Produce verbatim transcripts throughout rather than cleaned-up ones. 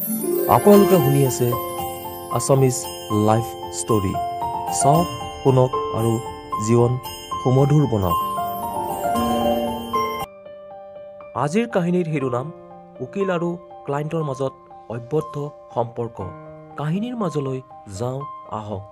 আপোনালোকে শুনি আছে আছামিজ লাইফ ষ্টৰী। চাওক, শুনক আৰু জীৱন সুমধুৰ বনাওক। আজিৰ কাহিনীৰ শিৰোনাম উকিল আৰু ক্লায়েণ্টৰ মাজত অব্যৰ্থ সম্পৰ্ক। কাহিনীৰ মাজলৈ যাওঁ আহক।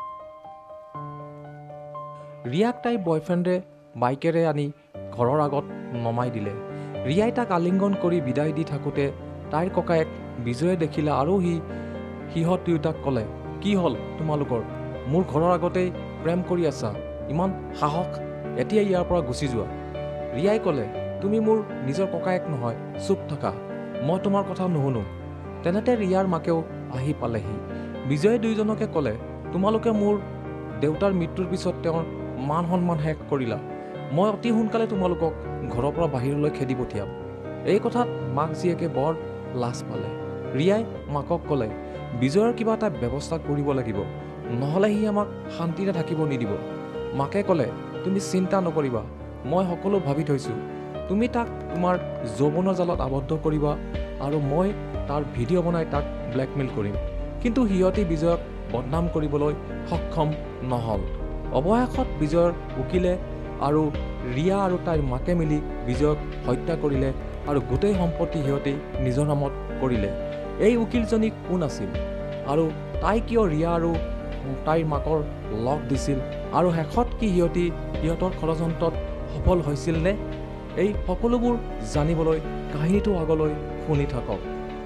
ৰিয়াক তাইৰ বয়ফ্ৰেণ্ডে বাইকেৰে আনি ঘৰৰ আগত নমাই দিলে। ৰিয়াই তাক আলিংগন কৰি বিদায় দি থাকোঁতে তাইৰ ককায়েক বিজয়ে দেখিলে আৰু সি সিহঁত দুয়োটাক ক'লে, কি হ'ল তোমালোকৰ? মোৰ ঘৰৰ আগতেই প্ৰেম কৰি আছা, ইমান সাহস? এতিয়া ইয়াৰ পৰা গুচি যোৱা। ৰিয়াই ক'লে, তুমি মোৰ নিজৰ ককায়েক নহয়, চুপ থাকা, মই তোমাৰ কথা নুশুনো। তেনেতে ৰিয়াৰ মাকেও আহি পালেহি। বিজয়ে দুয়োজনকে ক'লে, তোমালোকে মোৰ দেউতাৰ মৃত্যুৰ পিছত তেওঁৰ মান সন্মান শেষ কৰিলা। মই অতি সোনকালে তোমালোকক ঘৰৰ পৰা বাহিৰলৈ খেদি পঠিয়াম। এই কথাত মাক জীয়েকে বৰ লাজ পালে। ৰিয়াই মাকক ক'লে, বিজয়ৰ কিবা এটা ব্যৱস্থা কৰিব লাগিব, নহ'লে সি আমাক শান্তিৰে থাকিব নিদিব। মাকে ক'লে, তুমি চিন্তা নকৰিবা, মই সকলো ভাবি থৈছোঁ। তুমি তাক তোমাৰ যৌৱনৰ জালত আবদ্ধ কৰিবা আৰু মই তাৰ ভিডিঅ' বনাই তাক ব্লেকমেইল কৰিম। কিন্তু সিহঁতি বিজয়ক বদনাম কৰিবলৈ সক্ষম নহ'ল। অৱশেষত বিজয়ৰ উকিলে আৰু ৰিয়া আৰু তাইৰ মাকে মিলি বিজয়ক হত্যা কৰিলে আৰু গোটেই সম্পত্তি সিহঁতি নিজৰ নামত কৰিলে। এই উকিলজনী কোন আছিল আৰু তাই কিয় ৰিয়া আৰু তাইৰ মাকৰ লগ দিছিল আৰু শেষত কি সিহঁতি সিহঁতৰ ষড়যন্ত্ৰত সফল হৈছিল নে? এই সকলোবোৰ জানিবলৈ কাহিনীটো আগলৈ শুনি থাকক।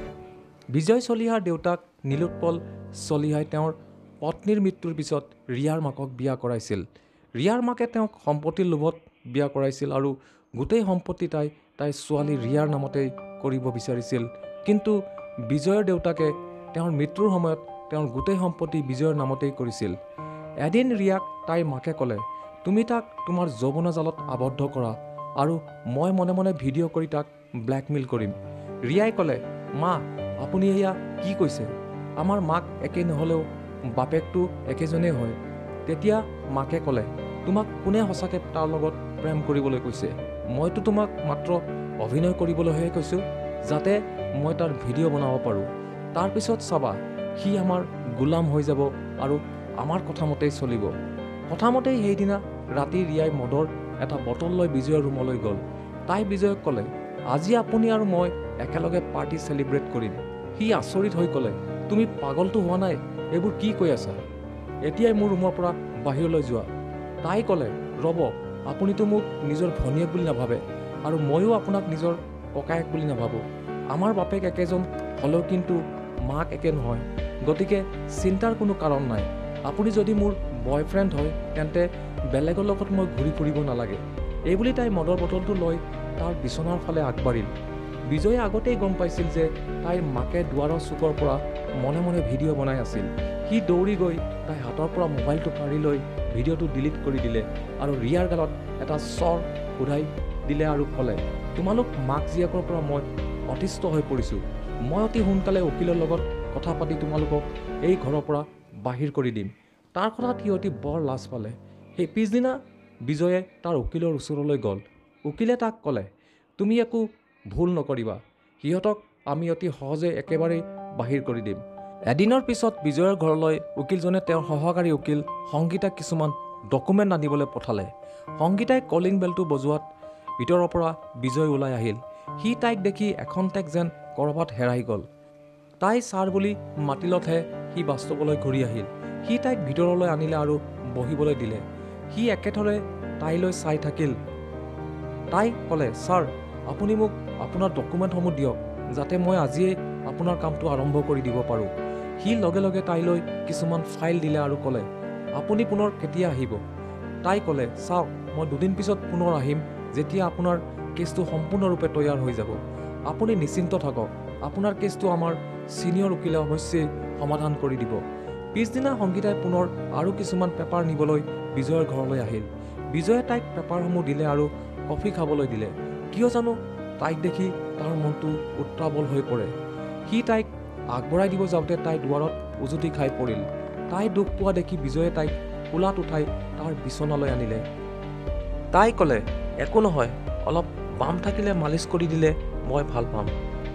বিজয় চলিহাৰ দেউতাক নীলোৎপল চলিহাই তেওঁৰ পত্নীৰ মৃত্যুৰ পিছত ৰিয়াৰ মাকক বিয়া কৰাইছিল। ৰিয়াৰ মাকে তেওঁক সম্পত্তিৰ লোভত বিয়া কৰাইছিল আৰু গোটেই সম্পত্তি তাই তাইৰ ছোৱালী ৰিয়াৰ নামতেই কৰিব বিচাৰিছিল। কিন্তু বিজয়ৰ দেউতাকে তেওঁৰ মৃত্যুৰ সময়ত তেওঁৰ গোটেই সম্পত্তি বিজয়ৰ নামতেই কৰিছিল। এদিন ৰিয়াক তাইৰ মাকে ক'লে, তুমি তাক তোমাৰ যৌৱনৰ জালত আবদ্ধ কৰা আৰু মই মনে মনে ভিডিঅ' কৰি তাক ব্লেকমেইল কৰিম। ৰিয়াই ক'লে, মা আপুনি এয়া কি কৈছে? আমাৰ মাক একে নহ'লেও বাপেকটো একেজনেই হয়। তেতিয়া মাকে ক'লে, তোমাক কোনে সঁচাকৈ তাৰ লগত প্ৰেম কৰিবলৈ কৈছে? মইতো তোমাক মাত্ৰ অভিনয় কৰিবলৈহে কৈছোঁ, যাতে মই তাৰ ভিডিঅ' বনাব পাৰোঁ। তাৰপিছত চাবা সি আমাৰ গোলাম হৈ যাব আৰু আমাৰ কথামতেই চলিব। কথামতেই সেইদিনা ৰাতি ৰিয়াই মদৰ এটা বটল লৈ বিজয়ৰ ৰুমলৈ গ'ল। তাই বিজয়ক ক'লে, আজি আপুনি আৰু মই একেলগে পাৰ্টি চেলিব্ৰেট কৰিম। সি আচৰিত হৈ ক'লে, তুমি পাগলটো হোৱা নাই? এইবোৰ কি কৈ আছা? এতিয়াই মোৰ ৰুমৰ পৰা বাহিৰলৈ যোৱা। তাই ক'লে, ৰ'ব, আপুনিতো মোক নিজৰ ভনীয়েক বুলি নাভাবে আৰু ময়ো আপোনাক নিজৰ ককায়েক বুলি নাভাবোঁ। আমাৰ বাপেক একেজন হ'লেও কিন্তু মাক একে নহয়, গতিকে চিন্তাৰ কোনো কাৰণ নাই। আপুনি যদি মোৰ বয়ফ্ৰেণ্ড হয় তেন্তে বেলেগৰ লগত মই ঘূৰি ফুৰিব নালাগে। এইবুলি তাই মদৰ বটলটো লৈ তাৰ বিচনাৰ ফালে আগবাঢ়িল। বিজয়ে আগতেই গম পাইছিল যে তাইৰ মাকে দুৱাৰৰ চুকৰ পৰা মনে মনে ভিডিঅ' বনাই আছিল। সি দৌৰি গৈ তাইৰ হাতৰ পৰা মোবাইলটো কাঢ়ি লৈ ভিডিঅ'টো ডিলিট কৰি দিলে আৰু ৰিয়াৰ গালত এটা চৰ উৰাই দিলে আৰু ক'লে, তোমালোক মাক জীয়েকৰ পৰা মই অতিষ্ঠ হৈ পৰিছোঁ। মই অতি সোনকালে উকিলৰ লগত কথা পাতি তোমালোকক এই ঘৰৰ পৰা বাহিৰ কৰি দিম। তাৰ কথাত সিহঁতি বৰ লাজ পালে। সেই পিছদিনা বিজয়ে তাৰ উকিলৰ ওচৰলৈ গ'ল। উকিলে তাক ক'লে, তুমি একো ভুল নকৰিবা, সিহঁতক আমি অতি সহজে একেবাৰেই বাহিৰ কৰি দিম। এদিনৰ পিছত বিজয়ৰ ঘৰলৈ উকিলজনে তেওঁৰ সহকাৰী উকিল সংগীতাক কিছুমান ডকুমেণ্ট আনিবলৈ পঠালে। সংগীতাই কলিং বেলটো বজোৱাত ভিতৰৰ পৰা বিজয় ওলাই আহিল। সি তাইক দেখি এখন্তেক যেন ক'ৰবাত হেৰাই গ'ল। তাই ছাৰ বুলি মাতিলতহে সি বাস্তৱলৈ ঘূৰি আহিল। সি তাইক ভিতৰলৈ আনিলে আৰু বহিবলৈ দিলে। সি একেথৰে তাইলৈ চাই থাকিল। তাই ক'লে, ছাৰ আপুনি মোক আপোনাৰ ডকুমেণ্টসমূহ দিয়ক, যাতে মই আজিয়েই আপোনাৰ কামটো আৰম্ভ কৰি দিব পাৰোঁ। সি লগে লগে তাইলৈ কিছুমান ফাইল দিলে আৰু ক'লে, আপুনি পুনৰ কেতিয়া আহিব? তাই ক'লে, চাওক, মই দুদিন পিছত পুনৰ আহিম, যেতিয়া আপোনাৰ কেছটো সম্পূৰ্ণৰূপে তৈয়াৰ হৈ যাব। আপুনি নিশ্চিন্ত থাকক, আপোনাৰ কেছটো আমাৰ ছিনিয়ৰ উকিলে অৱশ্যেই সমাধান কৰি দিব। পিছদিনা সংগীতাই পুনৰ আৰু কিছুমান পেপাৰ নিবলৈ বিজয়ৰ ঘৰলৈ আহিল। বিজয়ে তাইক পেপাৰসমূহ দিলে আৰু কফি খাবলৈ দিলে। কিয় জানো তাইক দেখি তাৰ মনটো উত্ৰাৱল হৈ পৰে। সি তাইক আগবঢ়াই দিব যাওঁতে তাই দুৱাৰত উজুতি খাই পৰিল। তাই দুখ পোৱা দেখি বিজয়ে তাইক কোলাত উঠাই তাৰ বিচনালৈ আনিলে। তাই ক'লে, একো নহয়, অলপ বাম থাকিলে মালিচ কৰি দিলে মই ভাল পাম।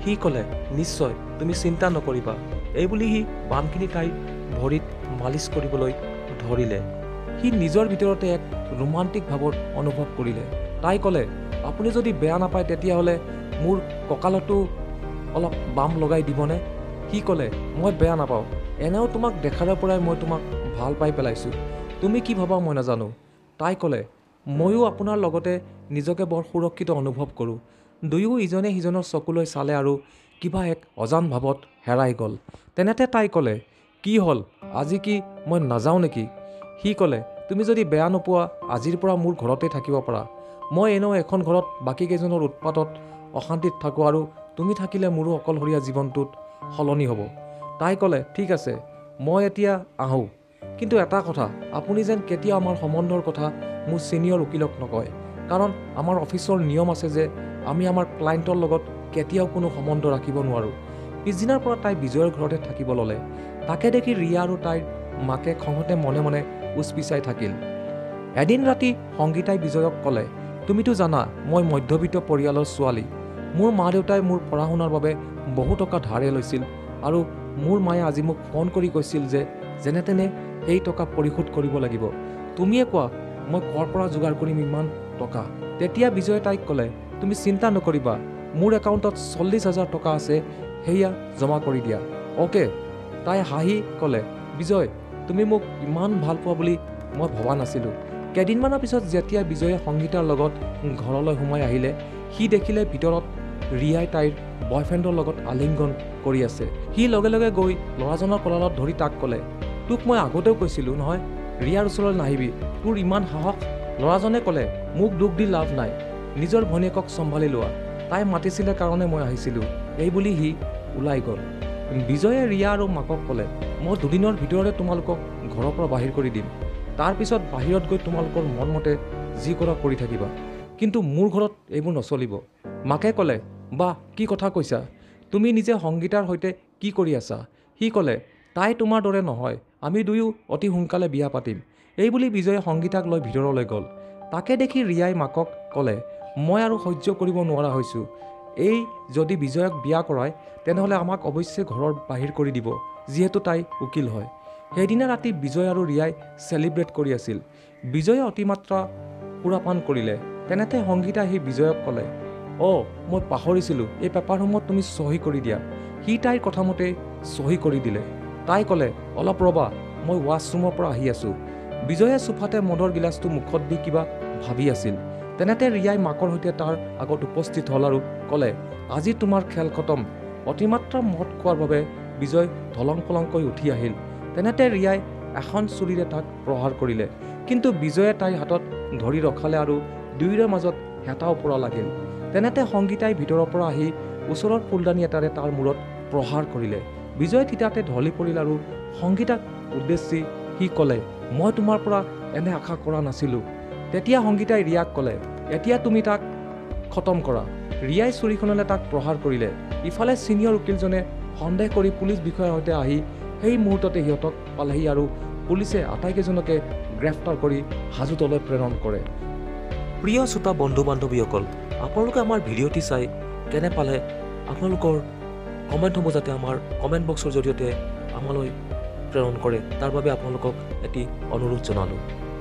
সি ক'লে, নিশ্চয় তুমি চিন্তা নকৰিবা। এইবুলি সি বামখিনি তাইৰ ভৰিত মালিচ কৰিবলৈ ধৰিলে। সি নিজৰ ভিতৰতে এক ৰোমান্টিক ভাৱৰ অনুভৱ কৰিলে। তাই ক'লে, আপুনি যদি বেয়া নাপায় তেতিয়াহ'লে মোৰ কঁকালতো অলপ বাম লগাই দিবনে? সি ক'লে, মই বেয়া নাপাওঁ। এনেও তোমাক দেখাৰ পৰাই মই তোমাক ভাল পাই পেলাইছোঁ। তুমি কি ভাবা মই নাজানো। তাই ক'লে, ময়ো আপোনাৰ লগতে নিজকে বৰ সুৰক্ষিত অনুভৱ কৰোঁ। দুয়ো ইজনে সিজনৰ চকুলৈ চালে আৰু কিবা এক অজান ভাৱত হেৰাই গ'ল। তেনেতে তাই ক'লে, কি হ'ল, আজি কি মই নাযাওঁ নেকি? সি ক'লে, তুমি যদি বেয়া নোপোৱা আজিৰ পৰা মোৰ ঘৰতে থাকিব পাৰা। মই এনেও এখন ঘৰত বাকীকেইজনৰ উৎপাতত অশান্তিত থাকোঁ আৰু তুমি থাকিলে মোৰো অকলশৰীয়া জীৱনটোত সলনি হ'ব। তাই ক'লে, ঠিক আছে, মই এতিয়া আহোঁ। কিন্তু এটা কথা, আপুনি যেন কেতিয়াও আমাৰ সম্বন্ধৰ কথা মোৰ ছিনিয়ৰ উকিলক নকয়। কাৰণ আমাৰ অফিচৰ নিয়ম আছে যে আমি আমাৰ ক্লায়েণ্টৰ লগত কেতিয়াও কোনো সম্বন্ধ ৰাখিব নোৱাৰোঁ। পিছদিনাৰ পৰা তাই বিজয়ৰ ঘৰতে থাকিব ল'লে। তাকে দেখি ৰিয়া আৰু তাইৰ মাকে খঙতে মনে মনে উচপিচাই থাকিল। এদিন ৰাতি সংগীতাই বিজয়ক ক'লে, তুমিতো জানা মই মধ্যবিত্ত পৰিয়ালৰ ছোৱালী। মোৰ মা দেউতাই মোৰ পঢ়া শুনাৰ বাবে বহু টকা ধাৰে লৈছিল আৰু মোৰ মায়ে আজি মোক ফোন কৰি কৈছিল যে যেনে তেনে সেই টকা পৰিশোধ কৰিব লাগিব। তুমিয়ে কোৱা মই ক'ৰ পৰা যোগাৰ কৰিম ইমান টকা? তেতিয়া বিজয়ে তাইক ক'লে, তুমি চিন্তা নকৰিবা, মোৰ একাউণ্টত চল্লিছ হাজাৰ টকা আছে, সেয়া জমা কৰি দিয়া। অ'কে। তাই হাঁহি ক'লে, বিজয় তুমি মোক ইমান ভাল পোৱা বুলি মই ভবা নাছিলোঁ। কেইদিনমানৰ পিছত যেতিয়া বিজয়ে সংগীতাৰ লগত ঘৰলৈ সোমাই আহিলে, সি দেখিলে ভিতৰত ৰিয়াই তাইৰ বয়ফ্ৰেণ্ডৰ লগত আলিংগন কৰি আছে। সি লগে লগে গৈ ল'ৰাজনৰ কলাৰত ধৰি তাক ক'লে, তোক মই আগতেও কৈছিলোঁ নহয় ৰিয়াৰ ওচৰলৈ নাহিবি, তোৰ ইমান সাহস? ল'ৰাজনে ক'লে, মোক দুখ দি লাভ নাই, নিজৰ ভনীয়েকক চম্ভালি লোৱা। তাই মাতিছিলে কাৰণে মই আহিছিলোঁ। এইবুলি সি ওলাই গ'ল। বিজয়ে ৰিয়া আৰু মাকক ক'লে, মই দুদিনৰ ভিতৰতে তোমালোকক ঘৰৰ পৰা বাহিৰ কৰি দিম। তাৰপিছত বাহিৰত গৈ তোমালোকৰ মনমতে যি কৰা কৰি থাকিবা, কিন্তু মোৰ ঘৰত এইবোৰ নচলিব। মাকে ক'লে, বাহ কি কথা কৈছা, তুমি নিজে সংগীতাৰ সৈতে কি কৰি আছা? সি ক'লে, তাই তোমাৰ দৰে নহয়, আমি দুয়ো অতি সোনকালে বিয়া পাতিম। এইবুলি বিজয়ে সংগীতাক লৈ ভিতৰলৈ গ'ল। তাকে দেখি ৰিয়াই মাকক ক'লে, মই আৰু সহ্য কৰিব নোৱাৰা হৈছোঁ। এই যদি বিজয়ক বিয়া কৰায় তেনেহ'লে আমাক অৱশ্যে ঘৰৰ বাহিৰ কৰি দিব, যিহেতু তাই উকিল হয়। সেইদিনা ৰাতি বিজয় আৰু ৰিয়াই চেলিব্ৰেট কৰি আছিল। বিজয়ে অতিমাত্ৰা সুৰাপান কৰিলে। তেনেতে সংগীতা আহি বিজয়ক ক'লে, অ' মই পাহৰিছিলোঁ, এই পেপাৰসমূহত তুমি চহী কৰি দিয়া। সি তাইৰ কথামতে চহী কৰি দিলে। তাই ক'লে, অলপ ৰ'বা, মই ৱাছৰুমৰ পৰা আহি আছোঁ। বিজয়ে চোফাতে মদৰ গিলাচটো মুখত দি কিবা ভাবি আছিল। তেনেতে ৰিয়াই মাকৰ সৈতে তাৰ আগত উপস্থিত হ'ল আৰু ক'লে, আজি তোমাৰ খেল খতম। অতিমাত্ৰা মদ খোৱাৰ বাবে বিজয় ধলং পলংকৈ উঠি আহিল। তেনেতে ৰিয়াই এখন চুৰিৰে তাক প্ৰহাৰ কৰিলে। কিন্তু বিজয়ে তাইৰ হাতত ধৰি ৰখালে আৰু দুয়োৰে মাজত হেতা ওপৰা লাগিল। তেনেতে সংগীতাই ভিতৰৰ পৰা আহি ওচৰৰ ফুলদানি এটাৰে তাৰ মূৰত প্ৰহাৰ কৰিলে। বিজয় থিতাতে ঢলি পৰিল আৰু সংগীতাক উদ্দেশ্যি সি ক'লে, মই তোমাৰ পৰা এনে আশা কৰা নাছিলোঁ। তেতিয়া সংগীতাই ৰিয়াক ক'লে, এতিয়া তুমি তাক খতম কৰা। ৰিয়াই চুৰিখনেৰে তাক প্ৰহাৰ কৰিলে। ইফালে ছিনিয়ৰ উকিলজনে সন্দেহ কৰি পুলিচ বিষয়াৰ সৈতে আহি সেই মুহূৰ্ততে সিহঁতক পালেহি আৰু পুলিচে আটাইকেইজনকে গ্ৰেপ্তাৰ কৰি হাজোতলৈ প্ৰেৰণ কৰে। প্ৰিয় শ্ৰোতা বন্ধু বান্ধৱীসকল, আপোনালোকে আমাৰ ভিডিঅ'টি চাই কেনে পালে আপোনালোকৰ কমেণ্টসমূহ যাতে আমাৰ কমেণ্ট বক্সৰ জৰিয়তে আমালৈ প্ৰেৰণ কৰে, তাৰ বাবে আপোনালোকক এটি অনুৰোধ জনালোঁ।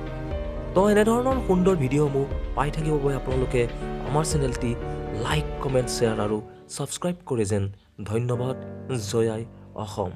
তো এনেধৰণৰ সুন্দৰ ভিডিঅ'সমূহ পাই থাকিবৰ বাবে আপোনালোকে আমাৰ চেনেলটি লাইক, কমেণ্ট, শ্বেয়াৰ আৰু ছাবস্ক্ৰাইব কৰে যেন। ধন্যবাদ। জয় আই অসম।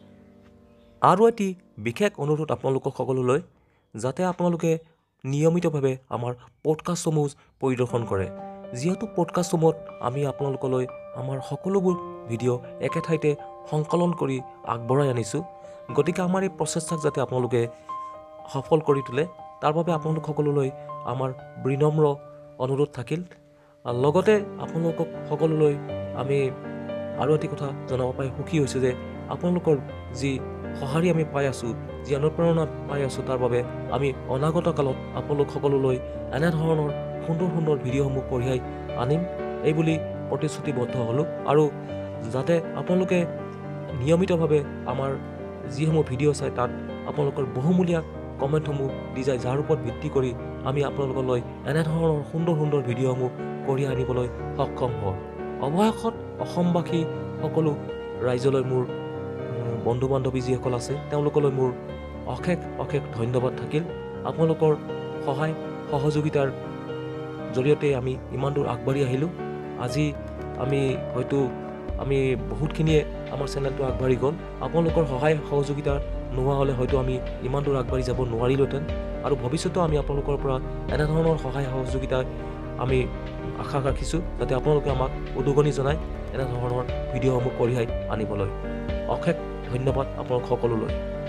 আৰু এটি বিশেষ অনুৰোধ আপোনালোকক সকলোলৈ, যাতে আপোনালোকে নিয়মিতভাৱে আমাৰ পডকাষ্টসমূহ পৰিদৰ্শন কৰে, যিহেতু পডকাষ্টসমূহত আমি আপোনালোকলৈ আমাৰ সকলোবোৰ ভিডিঅ' একে ঠাইতে সংকলন কৰি আগবঢ়াই আনিছোঁ। গতিকে আমাৰ এই প্ৰচেষ্টাক যাতে আপোনালোকে সফল কৰি তোলে, তাৰ বাবে আপোনালোক সকলোলৈ আমাৰ বিনম্ৰ অনুৰোধ থাকিল। লগতে আপোনালোকক সকলোলৈ আমি আৰু এটি কথা জনাব পাই সুখী হৈছোঁ যে আপোনালোকৰ যি সঁহাৰি আমি পাই আছোঁ, যি অনুপ্ৰেৰণা পাই আছোঁ, তাৰ বাবে আমি অনাগত কালত আপোনালোক সকলোলৈ এনেধৰণৰ সুন্দৰ সুন্দৰ ভিডিঅ'সমূহ কঢ়িয়াই আনিম এইবুলি প্ৰতিশ্ৰুতিবদ্ধ হ'লোঁ। আৰু যাতে আপোনালোকে নিয়মিতভাৱে আমাৰ যিসমূহ ভিডিঅ' চাই তাত আপোনালোকৰ বহুমূলীয়া কমেণ্টসমূহ দি যায়, যাৰ ওপৰত ভিত্তি কৰি আমি আপোনালোকলৈ এনেধৰণৰ সুন্দৰ সুন্দৰ ভিডিঅ'সমূহ কঢ়িয়াই আনিবলৈ সক্ষম হওঁ। অৱশেষত অসমবাসী সকলো ৰাইজলৈ মোৰ বন্ধু বান্ধৱী যিসকল আছে তেওঁলোকলৈ মোৰ অশেষ অশেষ ধন্যবাদ থাকিল। আপোনালোকৰ সহায় সহযোগিতাৰ জৰিয়তে আমি ইমান দূৰ আগবাঢ়ি আহিলোঁ। আজি আমি হয়তো আমি বহুতখিনিয়ে আমাৰ চেনেলটো আগবাঢ়ি গ'ল। আপোনালোকৰ সহায় সহযোগিতা নোহোৱা হ'লে হয়তো আমি ইমান দূৰ আগবাঢ়ি যাব নোৱাৰিলোহেঁতেন। আৰু ভৱিষ্যতেও আমি আপোনালোকৰ পৰা এনেধৰণৰ সহায় সহযোগিতা আমি আশা ৰাখিছোঁ, যাতে আপোনালোকে আমাক উদগনি জনায় এনেধৰণৰ ভিডিঅ'সমূহ কঢ়িয়াই আনিবলৈ। অশেষ ধন্যবাদ আপোনালোক সকলোলৈ।